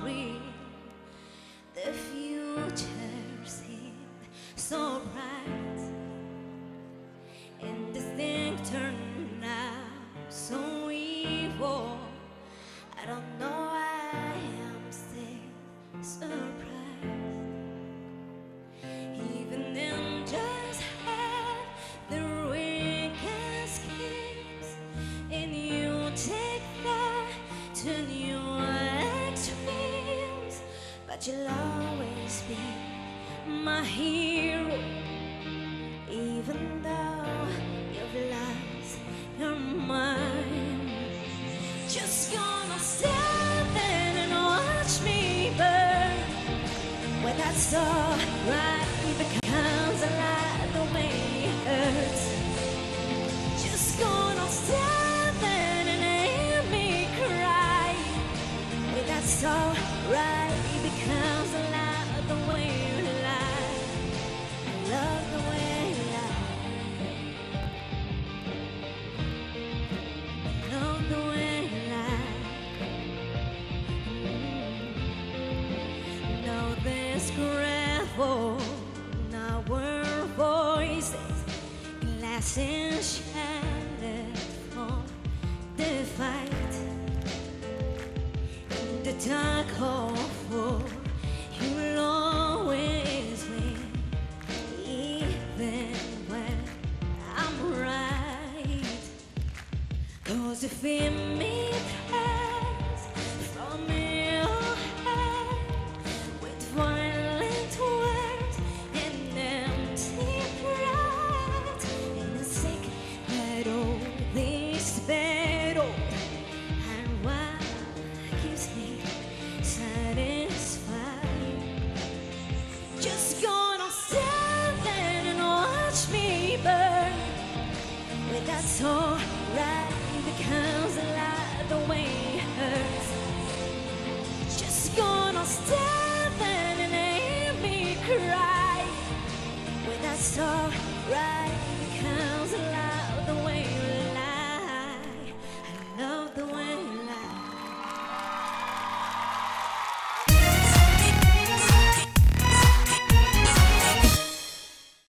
worry. The future seemed so bright, and this thing turned out so evil. I don't know why I'm still surprised. Even them just have the weakest schemes, and you take that to new extremes. But you'll always be my hero, even though you've lost your mind. Just gonna stand there and watch me burn. Well, that's alright, because I like the way it hurts. Just gonna stand there and hear me cry. Well, that's alright, because I like the way you lie. I love the way you lie. I love the way you lie. Now there's gravel, now we're voices, glasses shattered from the fight. In the dark hole, you'll always win, even when I'm right. 'Cause if it means from your head with violent words and empty pride, and a sick battle, this battle, and what keeps me satisfied. Just gonna stand there and watch me burn. Well, that's alright, because I like the way it hurts. Just gonna stand there and hear me cry. Well, that's alright.